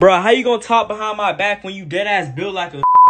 Bro, how you gonna talk behind my back when you dead ass built like a